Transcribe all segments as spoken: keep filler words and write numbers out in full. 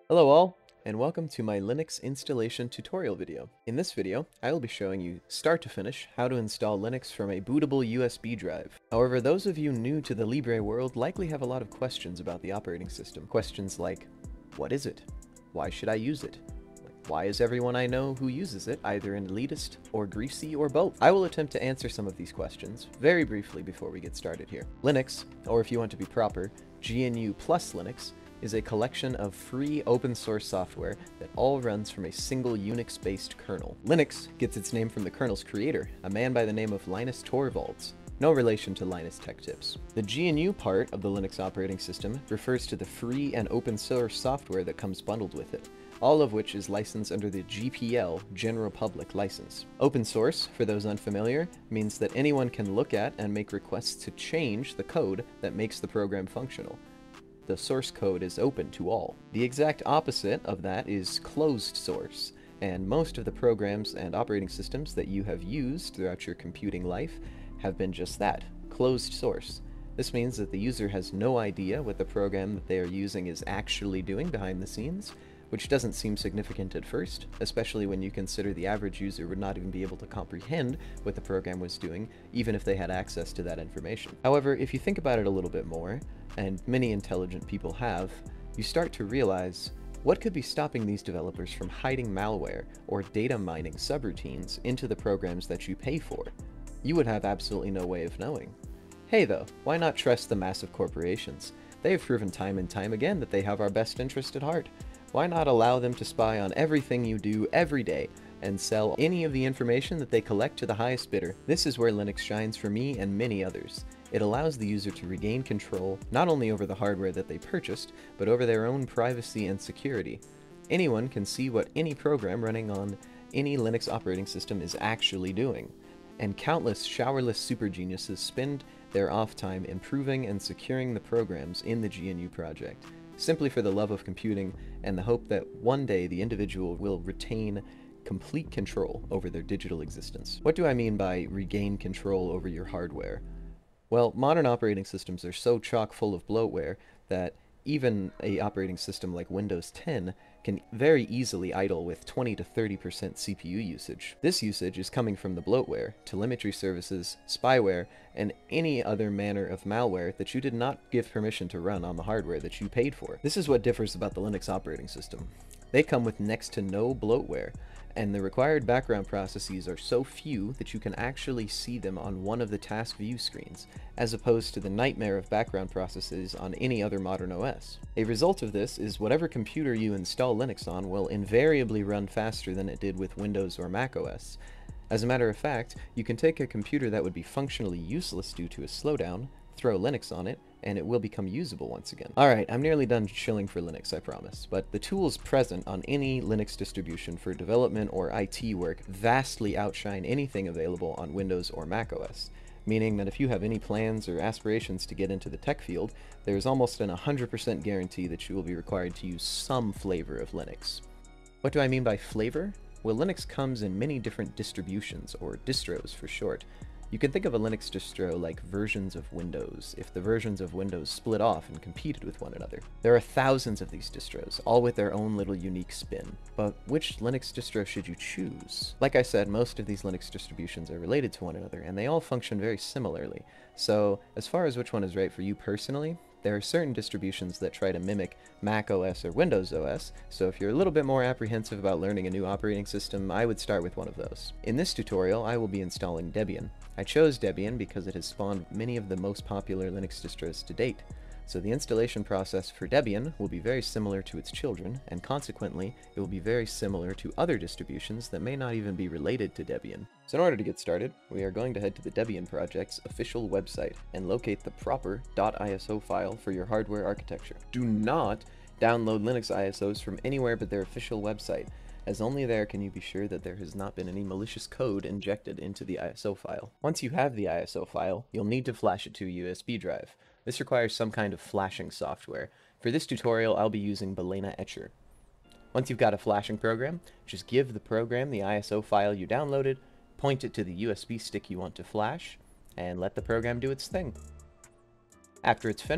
Hello all, and welcome to my Linux installation tutorial video. In this video, I will be showing you, start to finish, how to install Linux from a bootable U S B drive. However, those of you new to the Libre world likely have a lot of questions about the operating system. Questions like, what is it? Why should I use it? Why is everyone I know who uses it either an elitist or greasy or both? I will attempt to answer some of these questions very briefly before we get started here. Linux, or if you want to be proper, G N U plus Linux, is a collection of free open source software that all runs from a single Unix-based kernel. Linux gets its name from the kernel's creator, a man by the name of Linus Torvalds. No relation to Linus Tech Tips. The G N U part of the Linux operating system refers to the free and open source software that comes bundled with it, all of which is licensed under the G P L, General Public License. Open source, for those unfamiliar, means that anyone can look at and make requests to change the code that makes the program functional. The source code is open to all. The exact opposite of that is closed source, and most of the programs and operating systems that you have used throughout your computing life have been just that, closed source. This means that the user has no idea what the program that they are using is actually doing behind the scenes, which doesn't seem significant at first, especially when you consider the average user would not even be able to comprehend what the program was doing, even if they had access to that information. However, if you think about it a little bit more, and many intelligent people have, you start to realize what could be stopping these developers from hiding malware or data mining subroutines into the programs that you pay for. You would have absolutely no way of knowing. Hey though, why not trust the massive corporations? They have proven time and time again that they have our best interest at heart. Why not allow them to spy on everything you do every day and sell any of the information that they collect to the highest bidder? This is where Linux shines for me and many others. It allows the user to regain control not only over the hardware that they purchased, but over their own privacy and security. Anyone can see what any program running on any Linux operating system is actually doing, and countless showerless super geniuses spend their off time improving and securing the programs in the G N U project, simply for the love of computing and the hope that one day the individual will retain complete control over their digital existence. What do I mean by regain control over your hardware? Well, modern operating systems are so chock full of bloatware that even a operating system like Windows ten can very easily idle with twenty to thirty percent C P U usage. This usage is coming from the bloatware, telemetry services, spyware, and any other manner of malware that you did not give permission to run on the hardware that you paid for. This is what differs about the Linux operating system. They come with next to no bloatware, and the required background processes are so few that you can actually see them on one of the task view screens, as opposed to the nightmare of background processes on any other modern O S. A result of this is whatever computer you install Linux on will invariably run faster than it did with Windows or Mac O S. As a matter of fact, you can take a computer that would be functionally useless due to a slowdown, throw Linux on it, and it will become usable once again. Alright, I'm nearly done shilling for Linux, I promise, but the tools present on any Linux distribution for development or I T work vastly outshine anything available on Windows or Mac O S, meaning that if you have any plans or aspirations to get into the tech field, there is almost an one hundred percent guarantee that you will be required to use some flavor of Linux. What do I mean by flavor? Well, Linux comes in many different distributions, or distros for short. You can think of a Linux distro like versions of Windows, if the versions of Windows split off and competed with one another. There are thousands of these distros, all with their own little unique spin. But which Linux distro should you choose? Like I said, most of these Linux distributions are related to one another, and they all function very similarly. So, as far as which one is right for you personally, there are certain distributions that try to mimic Mac O S or Windows O S, so if you're a little bit more apprehensive about learning a new operating system, I would start with one of those. In this tutorial, I will be installing Debian. I chose Debian because it has spawned many of the most popular Linux distros to date, so the installation process for Debian will be very similar to its children, and consequently, it will be very similar to other distributions that may not even be related to Debian. So in order to get started, we are going to head to the Debian project's official website and locate the proper .iso file for your hardware architecture. Do not download Linux I S Os from anywhere but their official website, as only there can you be sure that there has not been any malicious code injected into the I S O file. Once you have the I S O file, you'll need to flash it to a U S B drive. This requires some kind of flashing software. For this tutorial, I'll be using Balena Etcher. Once you've got a flashing program, just give the program the I S O file you downloaded, point it to the U S B stick you want to flash, and let the program do its thing. After it's finished,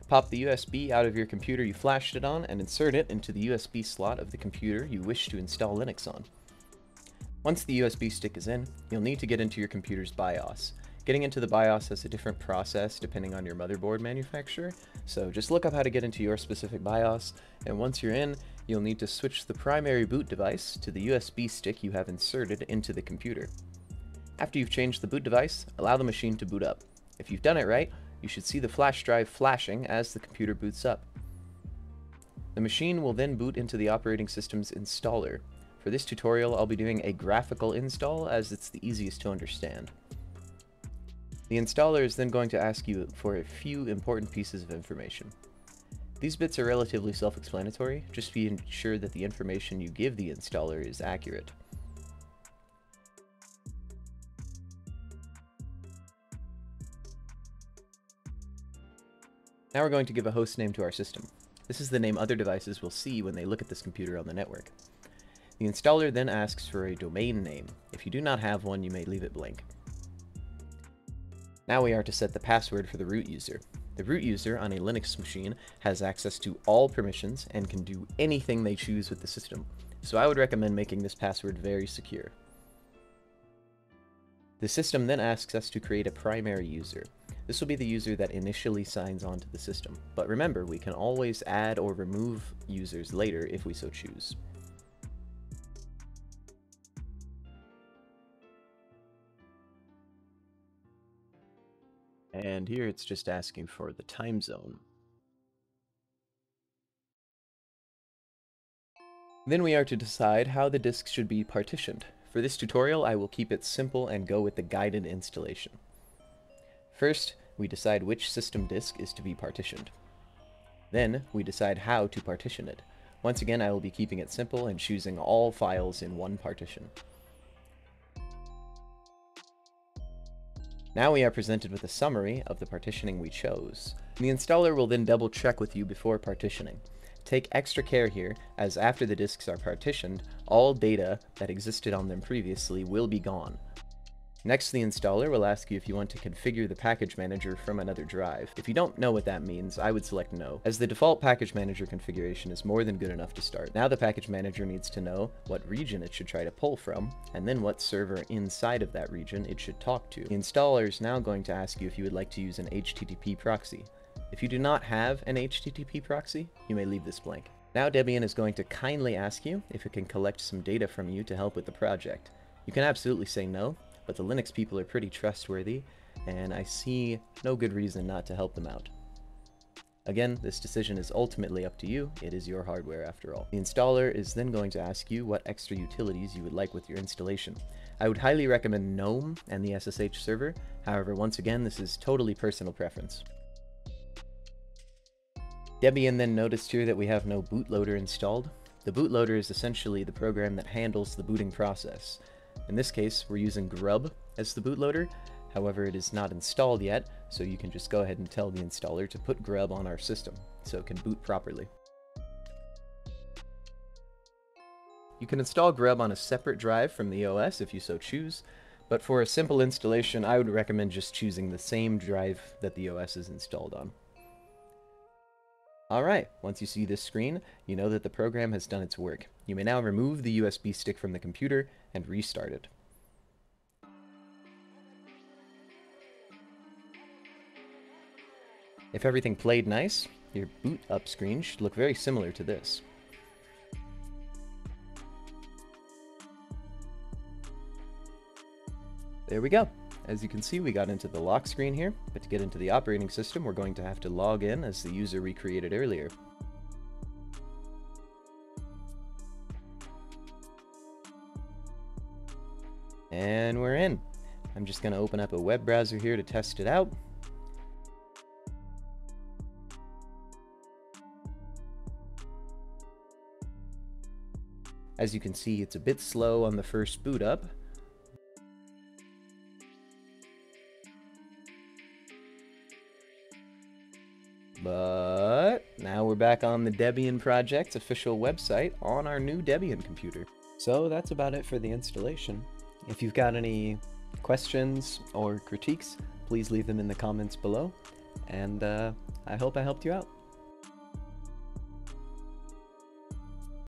Pop the U S B out of your computer you flashed it on and insert it into the U S B slot of the computer you wish to install Linux on. Once the U S B stick is in, you'll need to get into your computer's BIOS. Getting into the BIOS has a different process depending on your motherboard manufacturer, so just look up how to get into your specific BIOS, and once you're in, you'll need to switch the primary boot device to the U S B stick you have inserted into the computer. After you've changed the boot device, allow the machine to boot up. If you've done it right, you should see the flash drive flashing as the computer boots up. The machine will then boot into the operating system's installer. For this tutorial, I'll be doing a graphical install as it's the easiest to understand. The installer is then going to ask you for a few important pieces of information. These bits are relatively self-explanatory, just be sure that the information you give the installer is accurate. Now we're going to give a host name to our system. This is the name other devices will see when they look at this computer on the network. The installer then asks for a domain name. If you do not have one, you may leave it blank. Now we are to set the password for the root user. The root user on a Linux machine has access to all permissions and can do anything they choose with the system, so I would recommend making this password very secure. The system then asks us to create a primary user. This will be the user that initially signs on to the system, but remember, we can always add or remove users later if we so choose. And here it's just asking for the time zone. Then we are to decide how the disk should be partitioned. For this tutorial, I will keep it simple and go with the guided installation. First, we decide which system disk is to be partitioned. Then, we decide how to partition it. Once again, I will be keeping it simple and choosing all files in one partition. Now we are presented with a summary of the partitioning we chose. The installer will then double check with you before partitioning. Take extra care here, as after the disks are partitioned, all data that existed on them previously will be gone. Next, the installer will ask you if you want to configure the package manager from another drive. If you don't know what that means, I would select no, as the default package manager configuration is more than good enough to start. Now the package manager needs to know what region it should try to pull from, and then what server inside of that region it should talk to. The installer is now going to ask you if you would like to use an H T T P proxy. If you do not have an H T T P proxy, you may leave this blank. Now Debian is going to kindly ask you if it can collect some data from you to help with the project. You can absolutely say no, but the Linux people are pretty trustworthy, and I see no good reason not to help them out. Again, this decision is ultimately up to you. It is your hardware after all. The installer is then going to ask you what extra utilities you would like with your installation. I would highly recommend GNOME and the S S H server. However, once again, this is totally personal preference. Debian then noticed here that we have no bootloader installed. The bootloader is essentially the program that handles the booting process. In this case, we're using grub as the bootloader. However, it is not installed yet, so you can just go ahead and tell the installer to put grub on our system so it can boot properly. You can install grub on a separate drive from the O S if you so choose, but for a simple installation, I would recommend just choosing the same drive that the O S is installed on. Alright, once you see this screen, you know that the program has done its work. You may now remove the U S B stick from the computer and restart it. If everything played nice, your boot up screen should look very similar to this. There we go. As you can see, we got into the lock screen here, but to get into the operating system, we're going to have to log in as the user we created earlier. And we're in. I'm just going to open up a web browser here to test it out. As you can see, it's a bit slow on the first boot up. But now we're back on the Debian project's official website on our new Debian computer. So that's about it for the installation. If you've got any questions or critiques, please leave them in the comments below. and uh, I hope I helped you out.